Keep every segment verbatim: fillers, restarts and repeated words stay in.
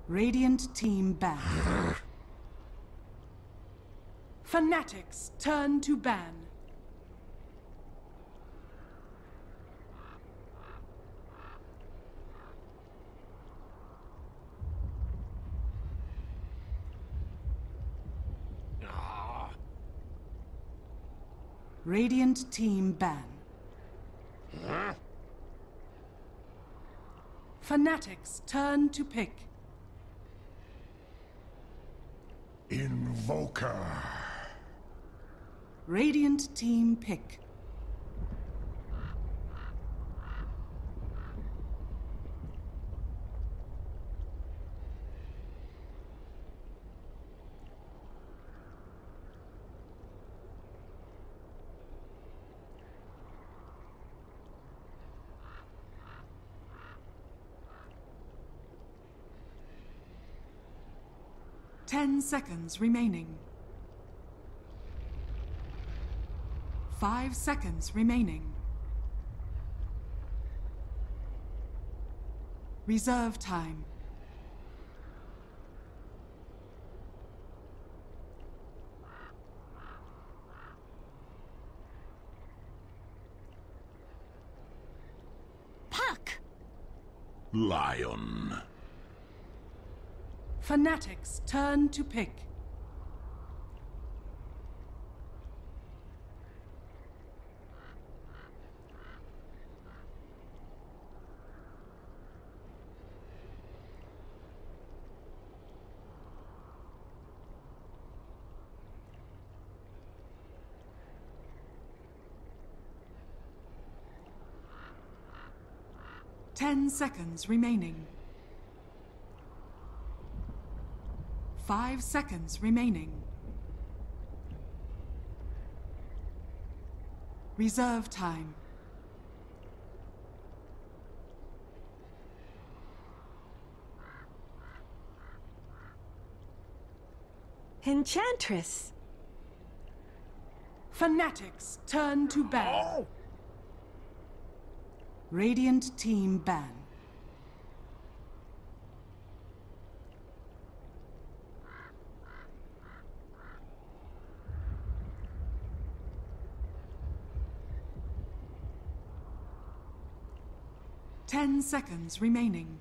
Radiant team ban. Fanatics turn to ban. Radiant team ban. Huh? Fanatics turn to pick. Invoker. Radiant team pick. Ten seconds remaining. Five seconds remaining. Reserve time. Puck! Lion. Fanatics turn to pick. Ten seconds remaining. Five seconds remaining. Reserve time. Enchantress! Fanatics turn to ban. Oh. Radiant team ban. Ten seconds remaining.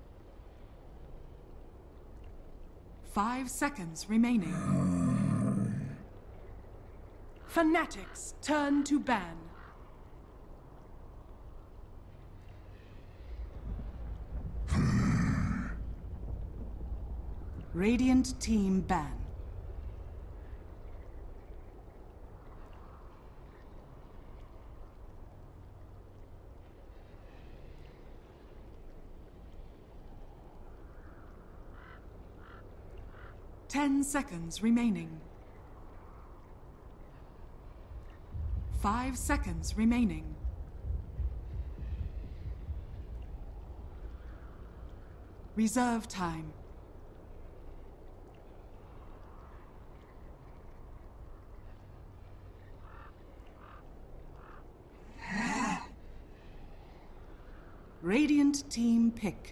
Five seconds remaining. Fanatics turn to ban. Radiant team ban. Ten seconds remaining. Five seconds remaining. Reserve time. Radiant team pick.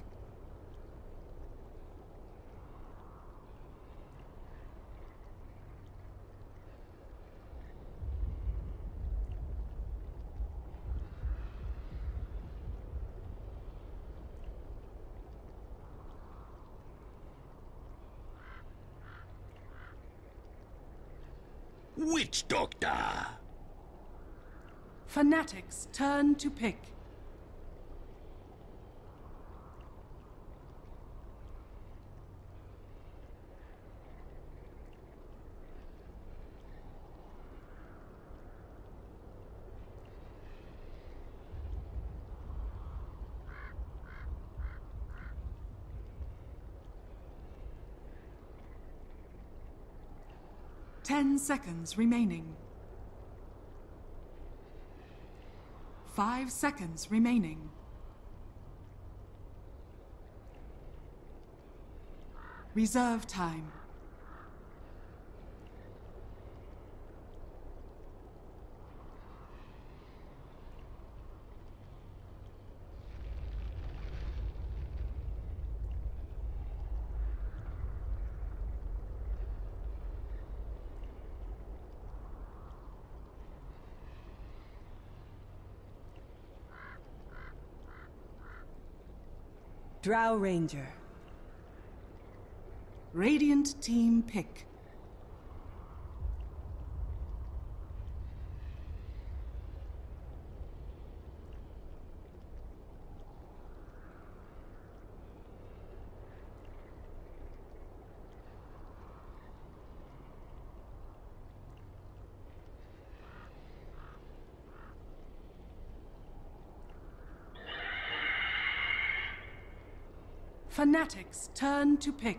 Witch Doctor. Fanatics turn to pick. Ten seconds remaining. Five seconds remaining. Reserve time. Drow Ranger. Radiant team pick. Fanatics turn to pick.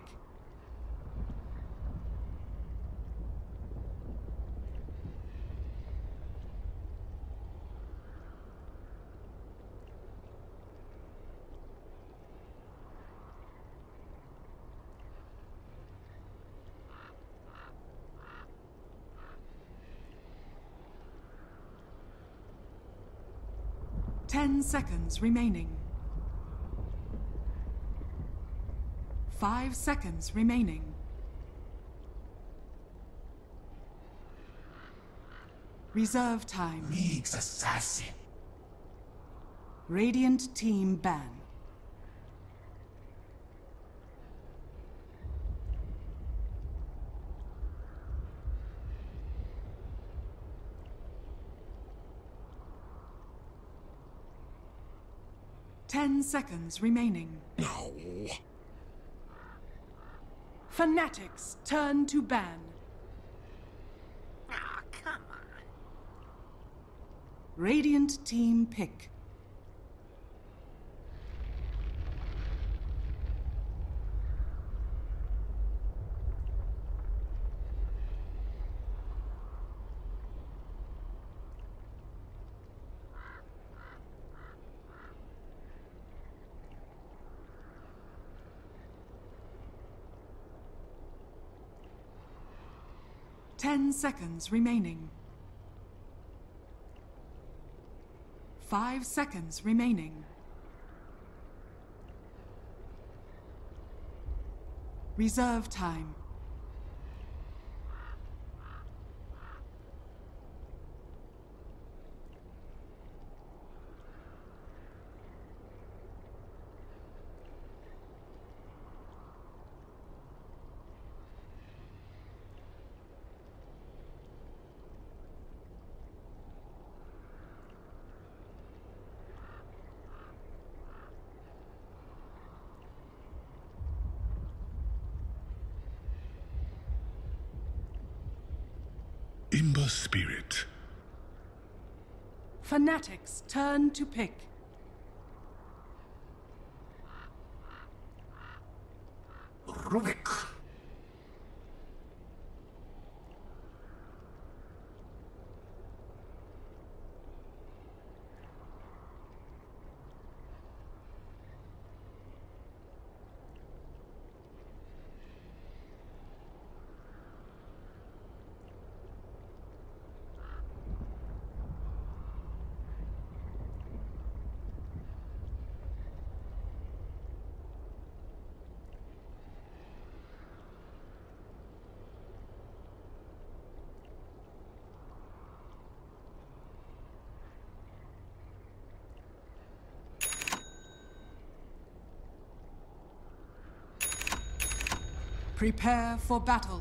Ten seconds remaining. Five seconds remaining. Reserve time. League's assassin. Radiant team ban. Ten seconds remaining. No. Fanatics turn to ban. Ah, come on. Radiant team pick. Ten seconds remaining. Five seconds remaining. Reserve time. Imber Spirit. Fanatics turn to pick. Rubik. Prepare for battle.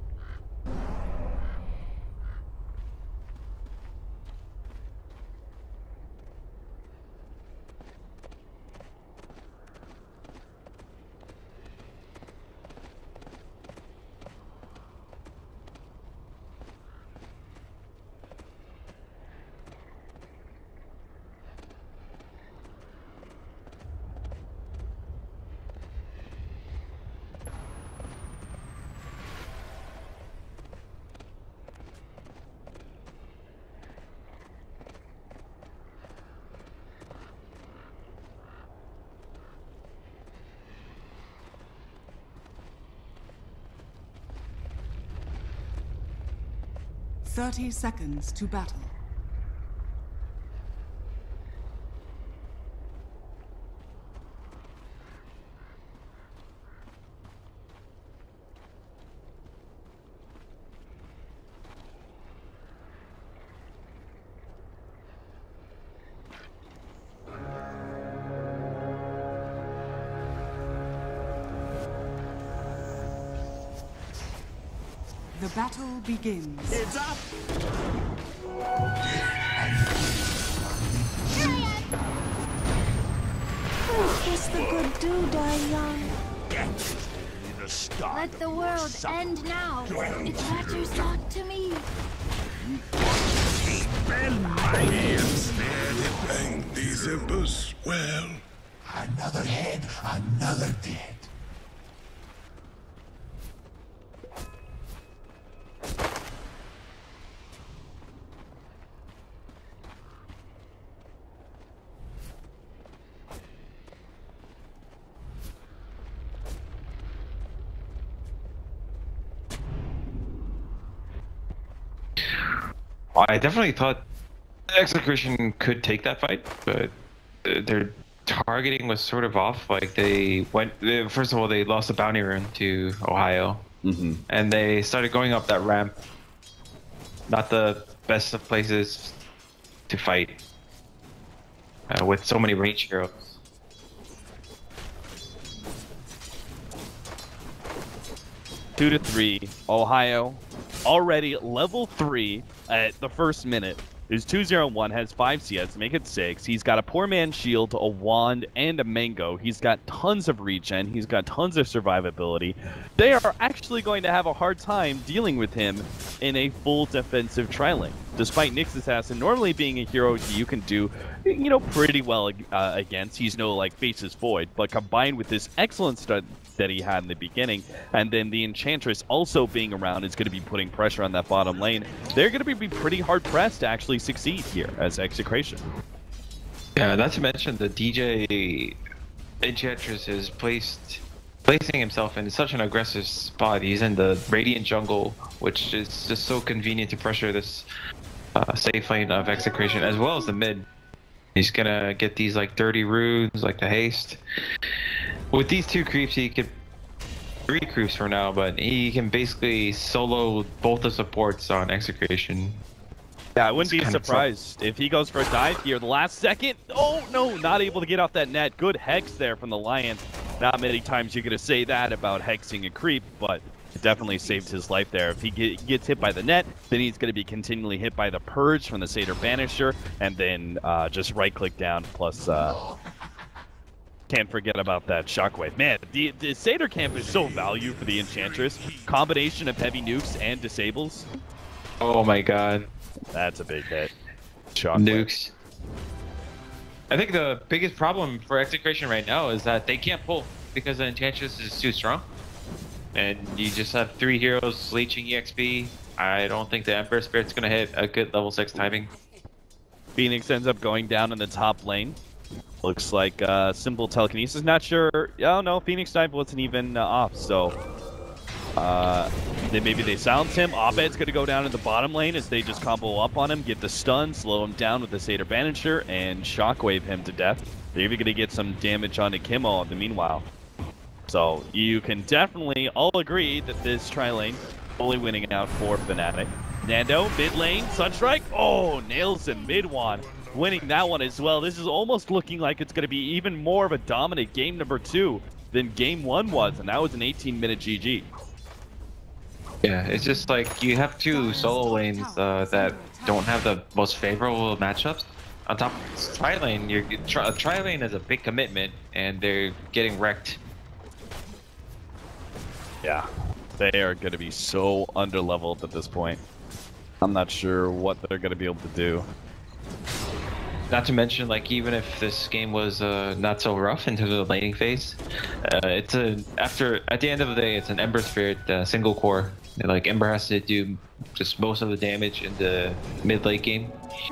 Thirty seconds to battle. The battle begins. It's up! Kiss the good do die young. The start Let the world end now. It matters not to me. He ensnared it. Bang these embers well. Another head, another dead. I definitely thought Execution could take that fight, but uh, their targeting was sort of off. Like they went, they, first of all, they lost the bounty rune to Ohio, Mm-hmm. and they started going up that ramp. Not the best of places to fight uh, with so many range heroes. Two to three, Ohio, already level three at the first minute. Is two zero one, has five C S, make it six. He's got a poor man's shield, a wand, and a mango. He's got tons of regen. He's got tons of survivability. They are actually going to have a hard time dealing with him in a full defensive tri-lane. Despite Nyx Assassin normally being a hero you can do, you know, pretty well uh, against. He's no, like, Faces Void, but combined with this excellent stud that he had in the beginning, and then the Enchantress also being around is going to be putting pressure on that bottom lane. They're going to be pretty hard-pressed to actually succeed here as Execration. Yeah, not to mention the D J Enchantress is placed placing himself in such an aggressive spot. He's in the Radiant jungle, which is just so convenient to pressure this uh, safe lane of Execration, as well as the mid. He's gonna get these like thirty runes, like the haste. With these two creeps, he could three creeps for now, but he can basically solo both the supports on Execration. Yeah, I wouldn't It's be kind of surprised if he goes for a dive here. The last second. Oh, no, not able to get off that net. Good hex there from the Lion. Not many times you're going to say that about hexing a creep, but it definitely saved his life there. If he get, gets hit by the net, then he's going to be continually hit by the Purge from the Satyr Banisher, and then uh, just right-click down, plus... Uh, can't forget about that Shockwave. Man, the, the Satyr camp is so value for the Enchantress. Combination of heavy nukes and disables. Oh my god. That's a big hit. Shockwave. Nukes. I think the biggest problem for Execration right now is that they can't pull because the Enchantress is too strong. And you just have three heroes leeching E X P. I don't think the Ember Spirit's gonna hit a good level six timing. Phoenix ends up going down in the top lane. Looks like uh, Simple Telekinesis. Not sure. Oh no, Phoenix Dive wasn't even uh, off, so uh, then maybe they silence him. Abed's going to go down in the bottom lane as they just combo up on him, get the stun, slow him down with the Satyr Banisher, and shockwave him to death. They're even going to get some damage onto Kimo in the meanwhile. So you can definitely all agree that this tri-lane fully winning out for Fnatic. Nando, mid lane, Sunstrike. Oh, nails him mid-one. Winning that one as well. This is almost looking like it's going to be even more of a dominant game number two than game one was, and that was an eighteen minute G G. Yeah, it's just like you have two solo lanes uh, that don't have the most favorable matchups. On top of tri-lane, your tri- tri-lane is a big commitment, and they're getting wrecked. Yeah, they are going to be so underleveled at this point. I'm not sure what they're going to be able to do. Not to mention, like, even if this game was uh, not so rough in terms of the laning phase, uh, it's a after at the end of the day, it's an Ember Spirit uh, single core. And, like, Ember has to do just most of the damage in the mid late game.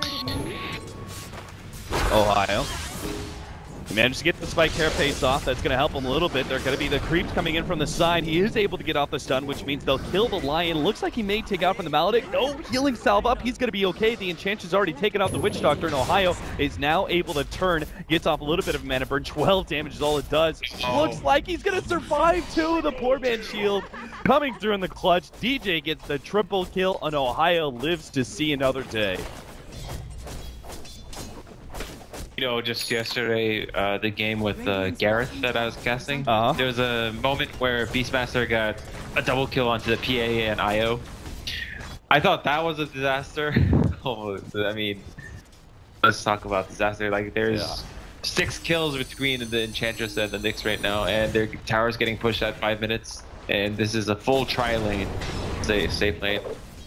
Ohio. He managed to get the Spike Carapace off. That's going to help him a little bit. They're going to be the creeps coming in from the side. He is able to get off the stun, which means they'll kill the Lion. Looks like he may take out from the Maledict. No, healing salve up. He's going to be okay. The Enchantress has already taken out the Witch Doctor, and Ohio is now able to turn. Gets off a little bit of mana burn. twelve damage is all it does. Looks like he's going to survive, too. The poor man's shield coming through in the clutch. D J gets the triple kill, and Ohio lives to see another day. You know, just yesterday, uh, the game with uh, Gareth that I was casting, Uh-huh. there was a moment where Beastmaster got a double kill onto the P A and I O. I thought that was a disaster. Oh, I mean, let's talk about disaster. Like, there's Yeah. six kills between the Enchantress and the Nyx right now, and their tower's getting pushed at five minutes. And this is a full tri lane, say safe lane.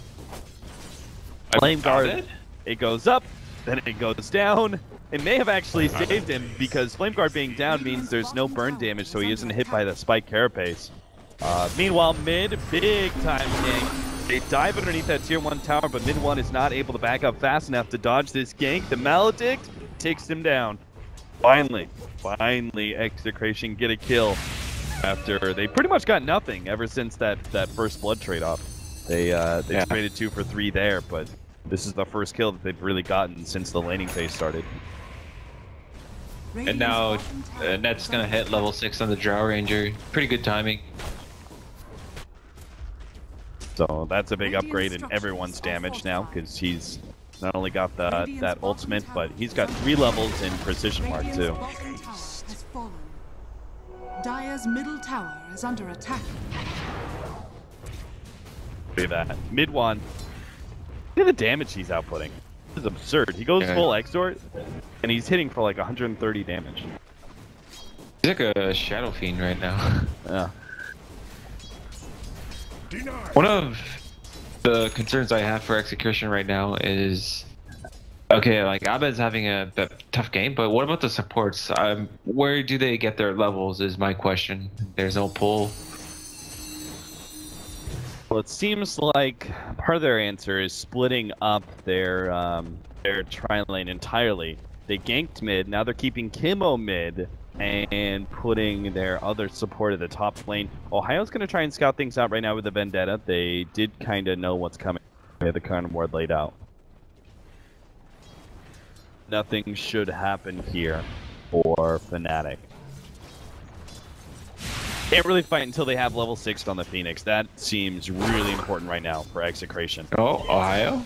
Flame guard. It? It goes up, then it goes down. It may have actually saved him because Flame Guard being down means there's no burn damage, so he isn't hit by the Spike Carapace. Uh, meanwhile, mid, big time gank. They dive underneath that tier one tower, but mid one is not able to back up fast enough to dodge this gank. The Maledict takes him down. Finally, finally, Execration get a kill after they pretty much got nothing ever since that, that first blood trade-off. They, uh, they Yeah. traded two for three there, but this is the first kill that they've really gotten since the laning phase started. And now uh, Net's gonna hit level six on the Drow Ranger. Pretty good timing. So that's a big upgrade in everyone's damage now, because he's not only got the, that ultimate, but he's got three levels in Precision Mark too. Has fallen. Dire's middle tower is under attack. Look at that. Mid one. Look at the damage he's outputting. This is absurd. He goes Yeah. full Exort, and he's hitting for like one hundred thirty damage. He's like a Shadow Fiend right now. Yeah. One of the concerns I have for Execution right now is, okay, like Abed's having a b- tough game, but what about the supports? Um, where do they get their levels is my question. There's no pull. Well, it seems like part of their answer is splitting up their um, their tri lane entirely. They ganked mid, now they're keeping Kimo mid and putting their other support at the top lane. Ohio's going to try and scout things out right now with the Vendetta. They did kind of know what's coming. They had the Crown Ward laid out. Nothing should happen here for Fnatic. Can't really fight until they have level six on the Phoenix. That seems really important right now for Execration. Oh, Ohio?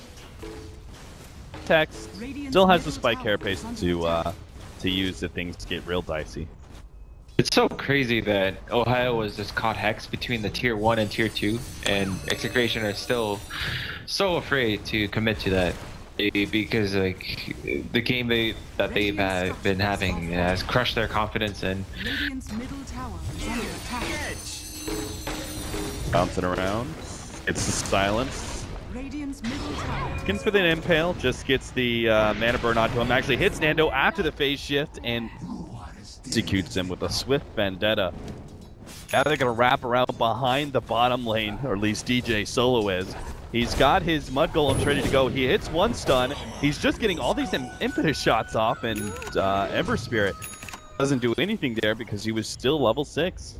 Tex still has the Spike Carapace to uh, to use if things get real dicey. It's so crazy that Ohio was just caught hex between the tier one and tier two, and Execration are still so afraid to commit to that. Eh, Because like the game they that they've uh, been having has crushed their confidence, and Radiant's middle tower is under attack. Bouncing around. It's the silence. Radiant's middle tower. Looking for the Impale, just gets the uh, mana burn onto him. Actually hits Nando after the phase shift and executes him with a swift Vendetta. Now they're gonna wrap around behind the bottom lane, or at least D J Solo is. He's got his Mud Golems ready to go. He hits one stun. He's just getting all these im impetus shots off, and uh, Ember Spirit doesn't do anything there because he was still level six.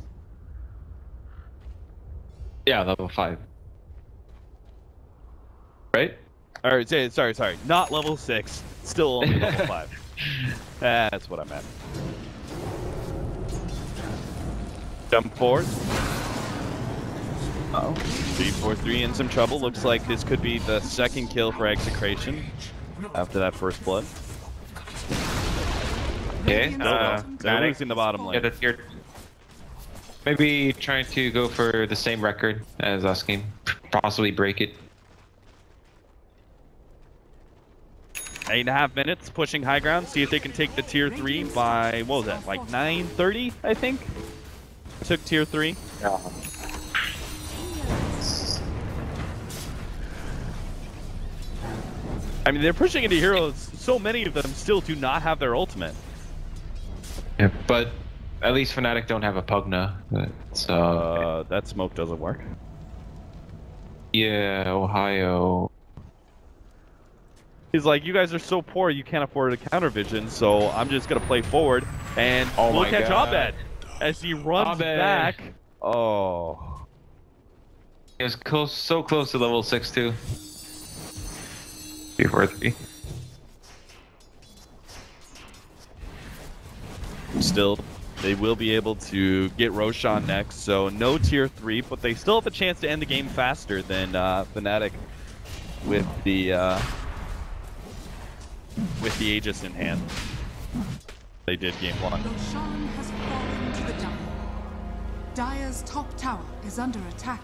yeah, level five. Right? Or say, sorry, sorry, not level six, still only level five. That's what I meant. Jump forward. Oh, three four three in some trouble. Looks like this could be the second kill for Execration after that first blood. Okay. No, Uh, no, they're losing the bottom yeah, lane. the tier. Maybe trying to go for the same record as last game, possibly break it. Eight and a half minutes, pushing high ground. See if they can take the tier three by, what was that, like nine thirty, I think? Took tier three. Yeah. I mean, they're pushing into heroes. So many of them still do not have their ultimate. Yeah, but at least Fnatic don't have a Pugna. So Uh, that smoke doesn't work. yeah, Ohio. He's like, you guys are so poor, you can't afford a counter vision, so I'm just gonna play forward and Oh we'll my catch God. Abed as he runs Abed. back. Oh, He was close, so close to level six too. Three, four, three. still, they will be able to get Roshan next, so no tier three, but they still have a chance to end the game faster than uh, Fnatic with the uh, with the Aegis in hand. they did game one. Roshan has fallen to the Dire. Dire's top tower is under attack.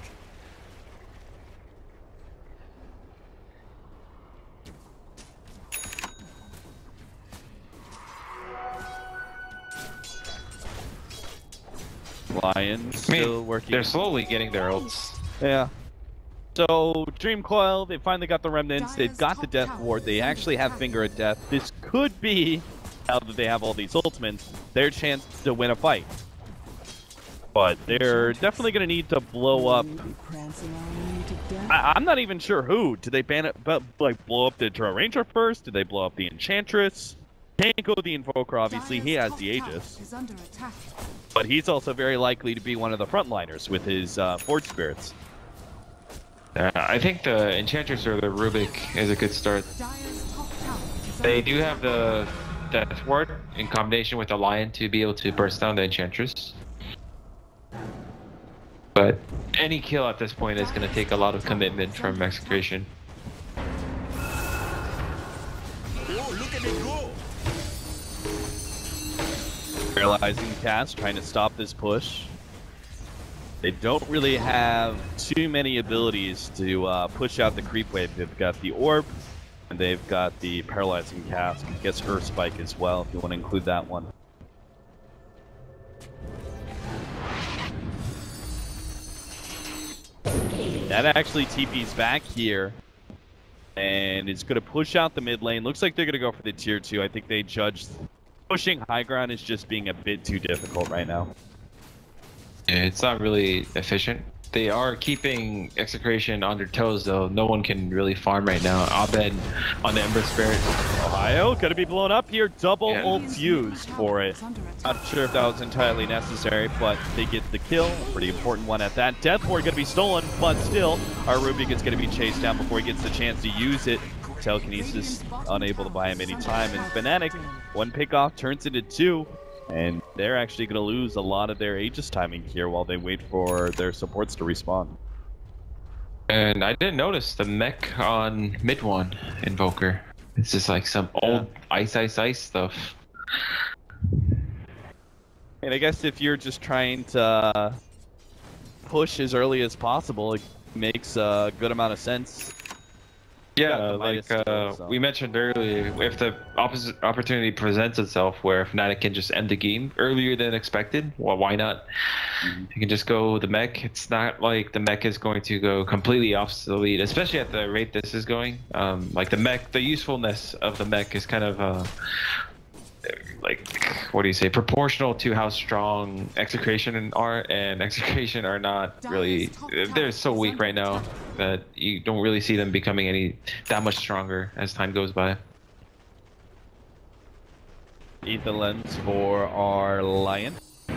Lions I mean, still working. they're slowly getting their ults. Yeah. So, Dream Coil, they finally got the remnants, they've got the Death Ward, they actually have Finger of Death. This could be, now that they have all these ultimates, their chance to win a fight. But they're definitely going to need to blow up. I I'm not even sure who. Do they ban it, but, like, blow up the Terra Ranger first? Do they blow up the Enchantress? Can't go the Invoker, obviously, he has the Aegis. Is under attack. But he's also very likely to be one of the frontliners with his uh, Forge Spirits. Uh, I think the Enchantress or the Rubik is a good start. Dire's top tower is They under do have the Death Ward in combination with the Lion to be able to burst down the Enchantress. But any kill at this point is going to take a lot of commitment from Execration. Paralyzing cast, trying to stop this push. They don't really have too many abilities to uh, push out the creep wave. They've got the orb, and they've got the paralyzing cast. I guess Earth Spike as well, if you want to include that one. That actually T P's back here, and it's going to push out the mid lane. Looks like they're going to go for the tier two. I think they judged pushing high ground is just being a bit too difficult right now. Yeah, it's not really efficient. They are keeping Execration on their toes, though. No one can really farm right now. Abed on the Ember Spirit. Ohio gonna be blown up here. Double Yeah. ult used for it. Not sure if that was entirely necessary, but they get the kill. Pretty important one at that. Death Ward gonna be stolen, but still, our Rubik is gonna be chased down before he gets the chance to use it. Telekinesis unable to buy him any time, and Fnatic, one pick off turns into two. And they're actually going to lose a lot of their Aegis timing here while they wait for their supports to respawn. And I didn't notice the mech on mid one Invoker. It's just like some old ice, ice, ice stuff. And I guess if you're just trying to push as early as possible, it makes a good amount of sense. Yeah, Uh, like latest uh, so. we mentioned earlier, if the opposite opportunity presents itself where Fnatic can just end the game earlier than expected, well, why not? Mm-hmm. You can just go the mech. It's not like the mech is going to go completely obsolete, especially at the rate this is going. Um, like the mech, the usefulness of the mech is kind of uh, like, what do you say, proportional to how strong Execration are, and Execration are not really, they're so weak right now that you don't really see them becoming any that much stronger as time goes by. Ether lens for our Lion.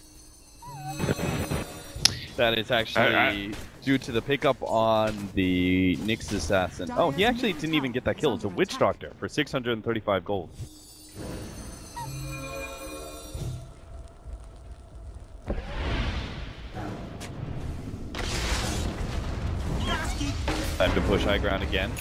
That is actually I, I, due to the pickup on the Nyx Assassin. Oh, he actually didn't even get that kill. It's a Witch Doctor for six hundred thirty-five gold. Time to push high ground again.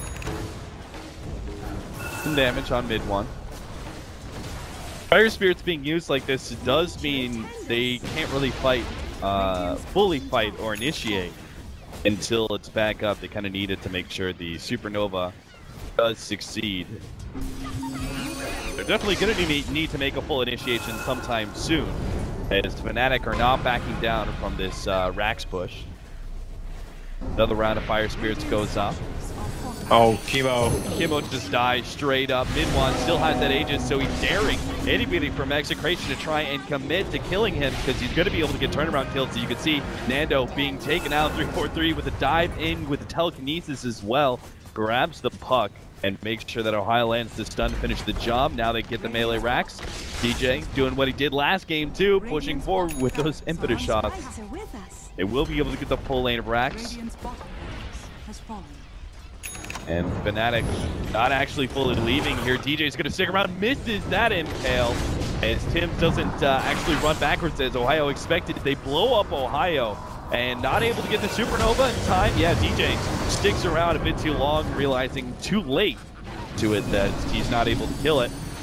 Some damage on mid one. Fire Spirits being used like this does mean they can't really fight, uh, fully fight or initiate until it's back up. They kind of need it to make sure the Supernova does succeed. They're definitely going to need, need to make a full initiation sometime soon, as Fnatic are not backing down from this uh, Rax push. Another round of Fire Spirits goes up. oh, Chemo. Kimo just dies straight up. Mid one still has that Aegis, so he's daring anybody from Execration to try and commit to killing him, because he's going to be able to get turnaround kills. So you can see Nando being taken out three four three with a dive in with the telekinesis as well. Grabs the puck and makes sure that Ohio lands the stun to finish the job. Now they get the melee racks. D J doing what he did last game too, pushing forward with those impetus shots. They will be able to get the full lane of racks. Radiant's bottom has fallen. And Fnatic not actually fully leaving here. D J's going to stick around, misses that impale, as Tim doesn't uh, actually run backwards as Ohio expected. They blow up Ohio, and not able to get the Supernova in time. Yeah, D J sticks around a bit too long, realizing too late to it that he's not able to kill it.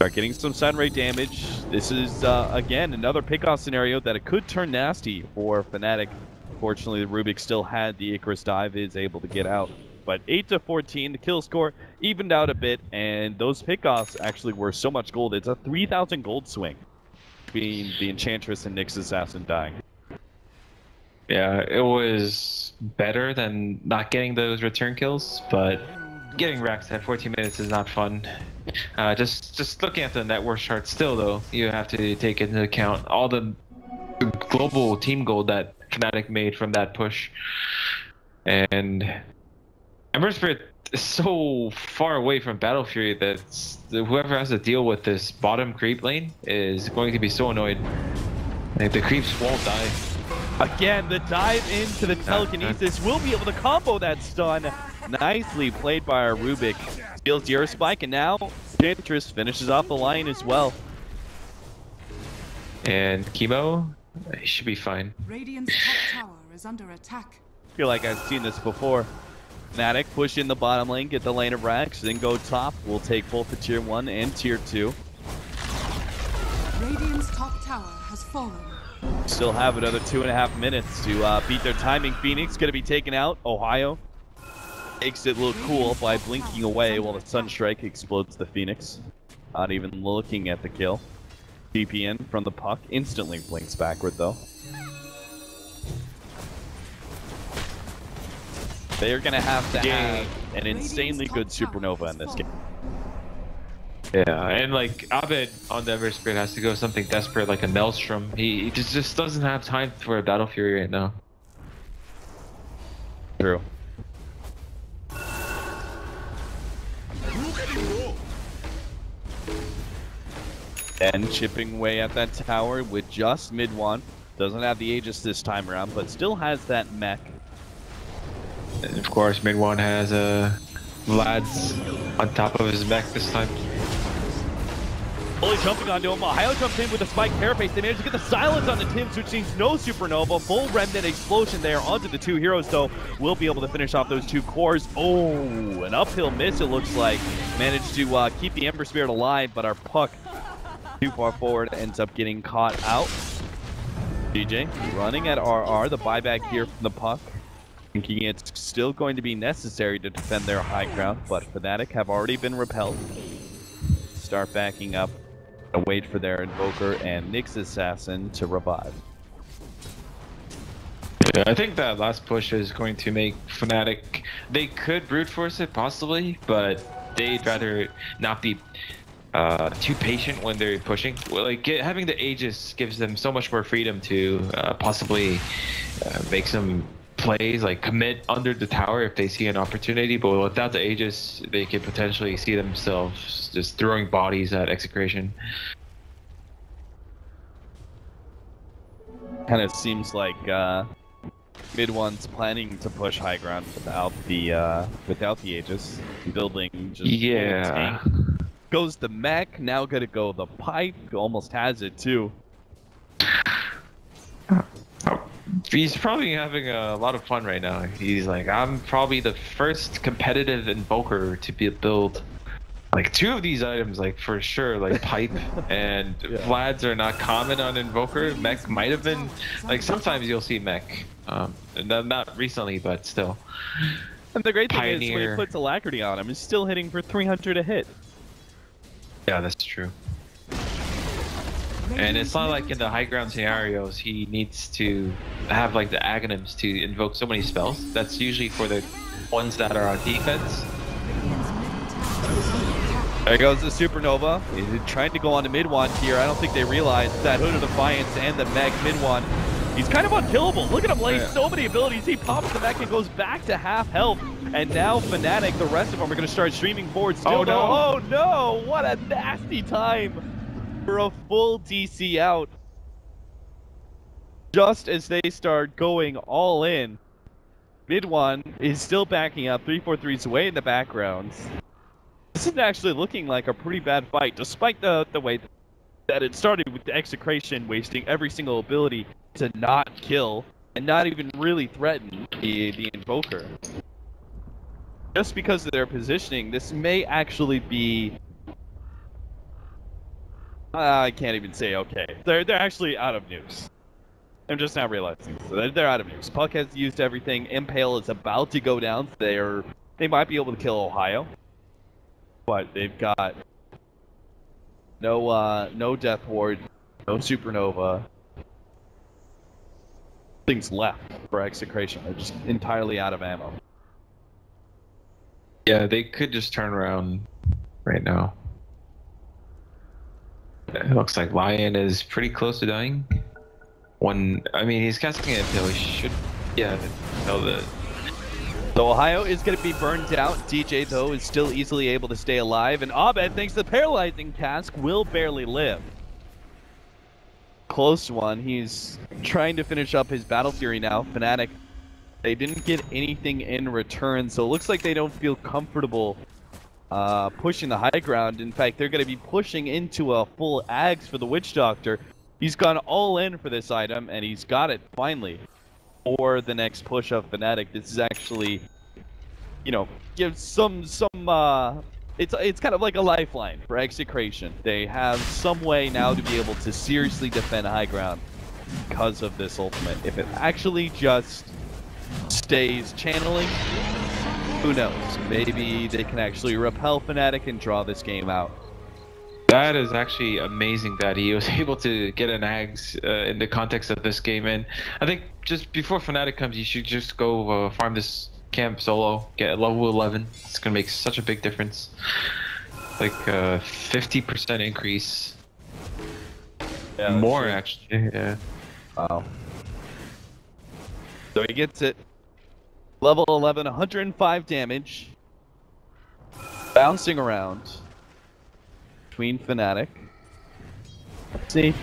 Start getting some Sunray damage. This is, uh, again, another pick-off scenario that it could turn nasty for Fnatic. Fortunately, Rubik still had the Icarus dive, is able to get out. But eight to fourteen, the kill score evened out a bit, and those pick-offs actually were so much gold. It's a three thousand gold swing between the Enchantress and Nyx Assassin dying. Yeah, it was better than not getting those return kills, but getting wrecked at fourteen minutes is not fun. Uh, just just looking at the net worth chart still, though, you have to take into account all the global team gold that Fnatic made from that push. And Ember Spirit is so far away from Battle Fury that whoever has to deal with this bottom creep lane is going to be so annoyed. Like, the creeps won't die. Again, the dive into the telekinesis will be able to combo that stun. Nicely played by our Rubik. Steals the Earth Spike, and now Enchantress finishes off the line as well. And Chemo, he should be fine. Radiant's top tower is under attack. I feel like I've seen this before. Fnatic push in the bottom lane, get the lane of Rax, then go top. We'll take both the tier one and tier two. Radiant's top tower has fallen. Still have another two and a half minutes to uh, beat their timing. Phoenix gonna be taken out. Ohio makes it look cool by blinking away while the Sunstrike explodes the Phoenix. Not even looking at the kill. D P N from the puck instantly blinks backward though. They are gonna have to have an insanely good supernova in this game. Yeah, and like Abed on the Ember Spirit has to go something desperate like a Maelstrom. He, he just, just doesn't have time for a Battle Fury right now. True. And chipping away at that tower with just mid one. Doesn't have the Aegis this time around, but still has that mech. And of course, mid one has uh, Vlad's on top of his mech this time. Fully jumping onto him. Ohio jumps in with a spike carapace. They manage to get the silence on the Tims, which means no supernova. Full remnant explosion there onto the two heroes, though. Will be able to finish off those two cores. Oh, an uphill miss, it looks like. Managed to uh, keep the Ember Spirit alive, but our puck too far forward ends up getting caught out. D J running at R R. The buyback here from the puck. Thinking it's still going to be necessary to defend their high ground, but Fnatic have already been repelled. Start backing up. And wait for their Invoker and Nyx Assassin to revive. Yeah, I think that last push is going to make Fnatic... They could brute force it, possibly, but they'd rather not be uh, too patient when they're pushing. Well, like get, having the Aegis gives them so much more freedom to uh, possibly uh, make some plays, like commit under the tower if they see an opportunity, but without the Aegis, they could potentially see themselves just throwing bodies at Execration. Kind of seems like uh, mid one's planning to push high ground without the uh, without the Aegis, building just yeah. Goes the mech, now gonna go the pipe. Almost has it too. He's probably having a lot of fun right now. He's like, I'm probably the first competitive Invoker to be build like two of these items, like for sure, like pipe and yeah. Vlads are not common on Invoker. Mech might have been, like sometimes you'll see mech, um, not, not recently, but still. And the great thing Pioneer. is when he puts Alacrity on him, he's still hitting for three hundred a hit. Yeah, that's true. And it's not like in the high ground scenarios he needs to have like the Aghanims to invoke so many spells. That's usually for the ones that are on defense. There goes the Supernova. He's trying to go on to mid one here. I don't think they realize that Hood of Defiance and the mech mid one. He's kind of unkillable. Look at him lay yeah. so many abilities. He pops the mech and goes back to half health. And now Fnatic, the rest of them are going to start streaming forward. Still oh, no. oh no! What a nasty time for a full D C out. Just as they start going all in, mid one is still backing up. three four three's away in the background. This is actually looking like a pretty bad fight, despite the, the way that it started with the Execration wasting every single ability to not kill and not even really threaten the, the Invoker. Just because of their positioning, this may actually be I can't even say okay. They're they're actually out of nukes. I'm just now realizing. So they're, they're out of nukes. Puck has used everything. Impale is about to go down. They're they might be able to kill Ohio, but they've got no uh no Death Ward, no Supernova. Things left for Execration. They're just entirely out of ammo. Yeah, they could just turn around right now. It looks like Lion is pretty close to dying. One, I mean, he's casting it until he should. Yeah, know that. So Ohio is going to be burned out. D J, though, is still easily able to stay alive. And Abed, thanks to the paralyzing cask, will barely live. Close one. He's trying to finish up his Battle Fury now. Fnatic, they didn't get anything in return, so it looks like they don't feel comfortable uh, pushing the high ground. In fact, they're going to be pushing into a full Ags for the Witch Doctor. He's gone all in for this item, and he's got it finally for the next push of Fnatic. This is actually, you know, gives some some. Uh, it's it's kind of like a lifeline for Execration. They have some way now to be able to seriously defend high ground because of this ultimate. If it actually just stays channeling, who knows? Maybe they can actually repel Fnatic and draw this game out. That is actually amazing that he was able to get an Ags uh, in the context of this game. And I think just before Fnatic comes, you should just go uh, farm this camp solo, get level eleven. It's going to make such a big difference. Like a fifty percent increase. Yeah, More, true. actually. Yeah. Wow. So he gets it. Level eleven, one hundred five damage. Bouncing around between Fnatic. Let's see.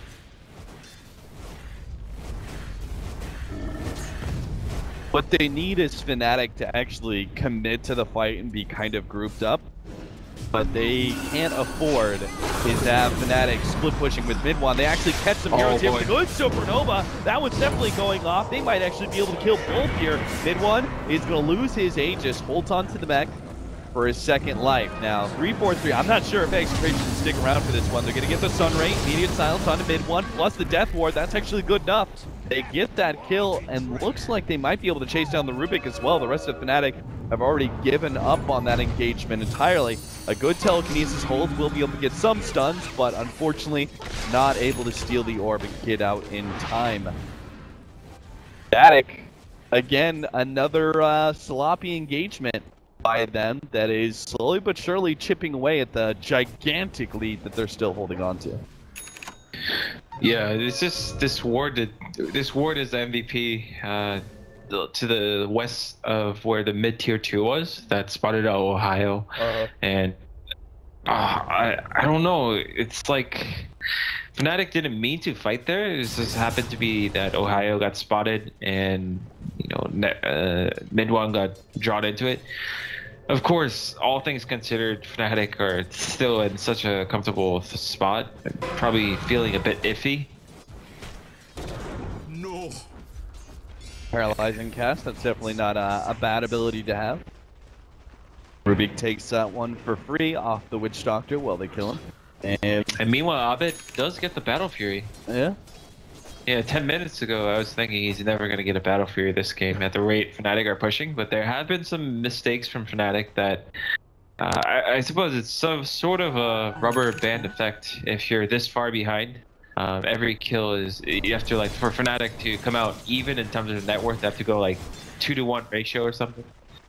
What they need is Fnatic to actually commit to the fight and be kind of grouped up. But they can't afford is to have Fnatic split pushing with mid one. They actually catch some heroes Oh, here with a good Supernova. That one's definitely going off. They might actually be able to kill both here. Mid one is going to lose his Aegis, holds on to the mech for his second life. Now, three four three, I'm not sure if Execration can stick around for this one. They're going to get the Sun Ray, immediate silence onto mid one, plus the Death Ward. That's actually good enough. They get that kill, and looks like they might be able to chase down the Rubik as well. The rest of Fnatic have already given up on that engagement entirely. A good telekinesis hold will be able to get some stuns, but unfortunately not able to steal the orb and get out in time. Fnatic, again, another uh, sloppy engagement by them that is slowly but surely chipping away at the gigantic lead that they're still holding on to. Yeah, it's just this ward. This ward is the M V P uh, to the west of where the mid tier two was. That spotted out Ohio, uh-huh. and uh, I I don't know. It's like Fnatic didn't mean to fight there. It just happened to be that Ohio got spotted, and you know uh, mid one got drawn into it. Of course, all things considered, Fnatic are still in such a comfortable spot, probably feeling a bit iffy. No. Paralyzing cast, that's definitely not a, a bad ability to have. Rubik takes that one for free off the Witch Doctor while they kill him. And, and meanwhile, Abed does get the Battle Fury. Yeah. Yeah, ten minutes ago, I was thinking he's never going to get a Battle Fury this game at the rate Fnatic are pushing, but there have been some mistakes from Fnatic that uh, I, I suppose it's some sort of a rubber band effect. If you're this far behind, um, every kill is, you have to, like, for Fnatic to come out even in terms of net worth, they have to go like two to one ratio or something.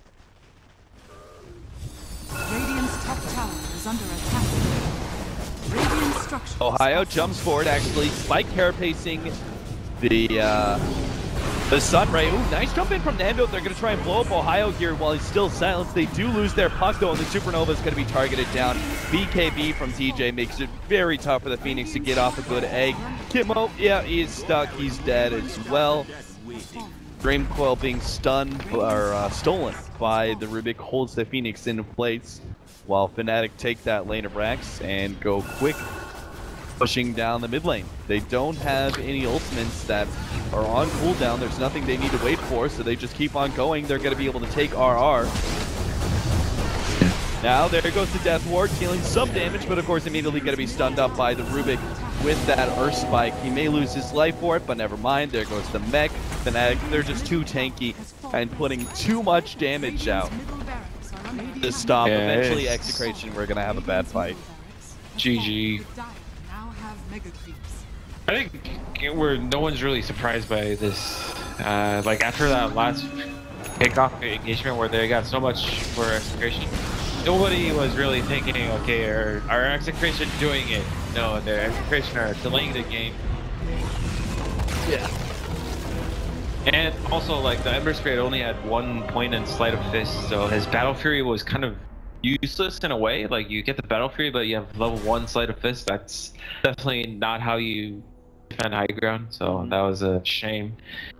Radiant's top tower is under attack. Radiant structure. Ohio jumps forward, actually. Spike carapacing the uh, the Sun Ray. Ooh, nice jump in from Nando. They're going to try and blow up Ohio here while he's still silenced. They do lose their puck, though, and the Supernova is going to be targeted down. B K B from T J makes it very tough for the Phoenix to get off a good egg. Kimo, yeah, he's stuck. He's dead as well. Dream Coil being stunned or uh, stolen by the Rubik holds the Phoenix in place, while Fnatic take that lane of Rax and go quick, pushing down the mid lane. They don't have any ultimates that are on cooldown. There's nothing they need to wait for, so they just keep on going. They're going to be able to take R R. Now there goes the Death Ward, dealing some damage, but of course immediately going to be stunned up by the Rubik with that Earth Spike. He may lose his life for it, but never mind. There goes the mech. Fnatic, they're just too tanky and putting too much damage out to stop. Yeah, Eventually, it's- Execration, we're going to have a bad fight. G G. Now have mega creeps. I think we're no one's really surprised by this. Uh, like after that last kickoff engagement where they got so much for Execration, nobody was really thinking, okay, are, are Execration doing it? No, their Execration are delaying the game. Yeah. And also, like, the Ember Spirit only had one point in Sleight of Fist, so his Battle Fury was kind of useless in a way. Like, you get the Battle Fury, but you have level one Sleight of Fist. That's definitely not how you defend high ground, so that was a shame.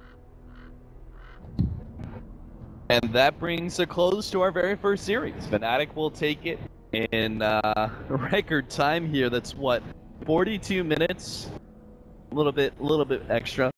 And that brings a close to our very first series. Fnatic will take it in uh, record time here. That's what, forty-two minutes? A little bit, a little bit extra.